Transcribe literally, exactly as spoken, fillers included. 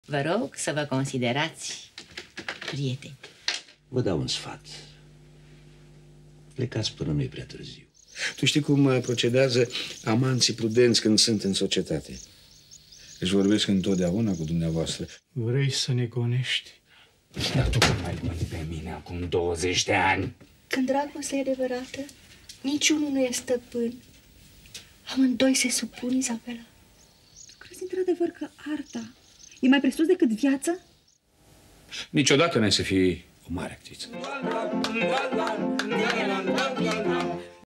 Vă rog să vă considerați prieteni. Vă dau un sfat. Plecați până nu e prea târziu. Tu știi cum procedează amanții prudenți când sunt în societate? Își vorbesc întotdeauna cu dumneavoastră. Vrei să ne gonești? Dar tu cum mai buni pe mine acum douăzeci de ani? Când dragostea e adevărată, niciunul nu e stăpân. Amândoi se supun, Izabela. Tu crezi într-adevăr că arta e mai presus decât viața? Niciodată n-ai să fii o mare actriță.